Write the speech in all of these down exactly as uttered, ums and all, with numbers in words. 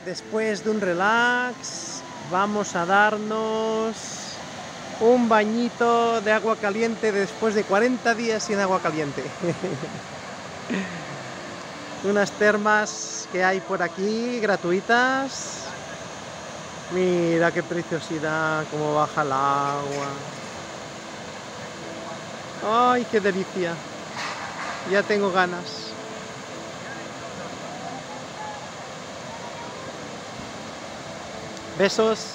Después de un relax, vamos a darnos un bañito de agua caliente después de cuarenta días sin agua caliente. Unas termas que hay por aquí, gratuitas. Mira qué preciosidad, cómo baja el agua. ¡Ay, qué delicia! Ya tengo ganas. Besos.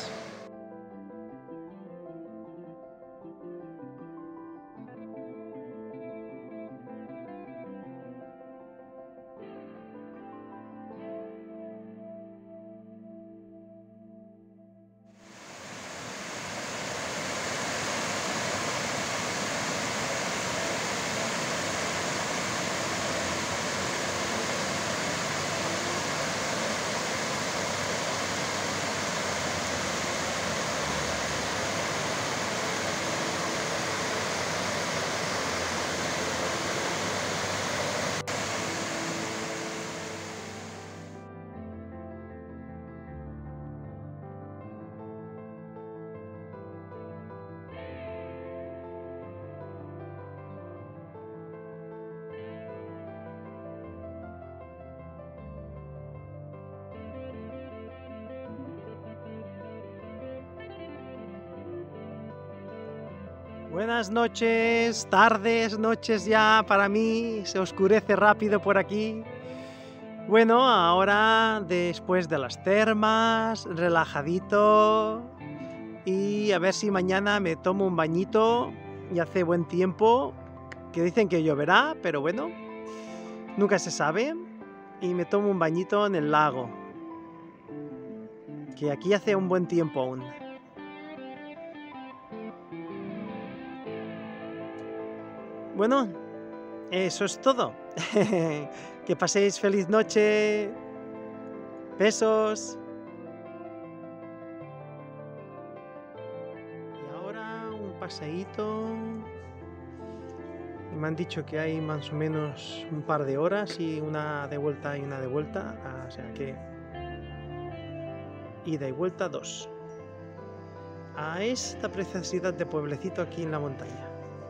Buenas noches, tardes, noches ya para mí, se oscurece rápido por aquí. Bueno, ahora después de las termas, relajadito y a ver si mañana me tomo un bañito y hace buen tiempo, que dicen que lloverá, pero bueno, nunca se sabe, y me tomo un bañito en el lago, que aquí hace un buen tiempo aún. Bueno, eso es todo. Que paséis feliz noche. Besos. Y ahora un paseíto. Y me han dicho que hay más o menos un par de horas y una de vuelta y una de vuelta. O sea que ida y vuelta dos. A esta preciosidad de pueblecito aquí en la montaña.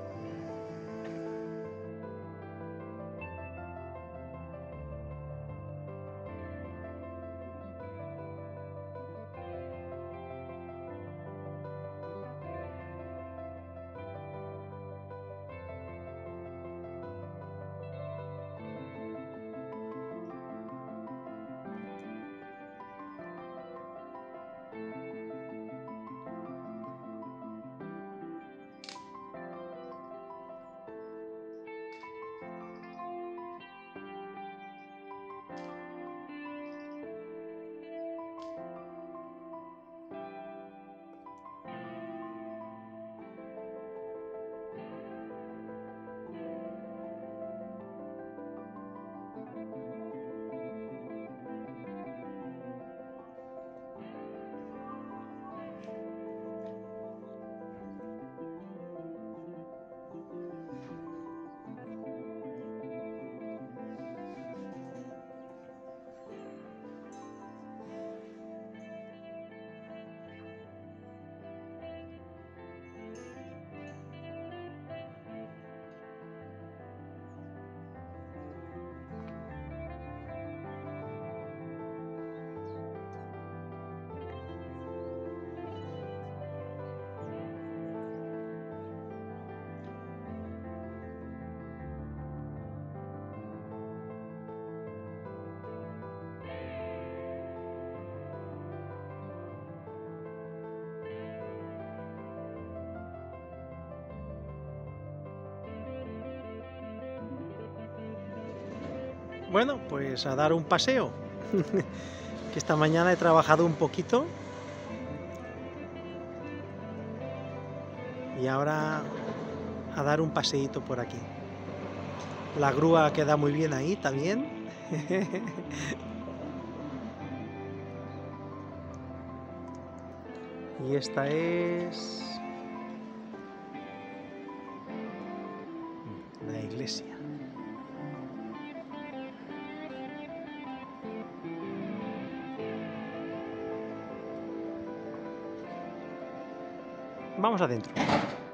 Bueno, pues a dar un paseo. Que esta mañana he trabajado un poquito. Y ahora a dar un paseíto por aquí. La grúa queda muy bien ahí también. Y esta es la iglesia. Vamos adentro.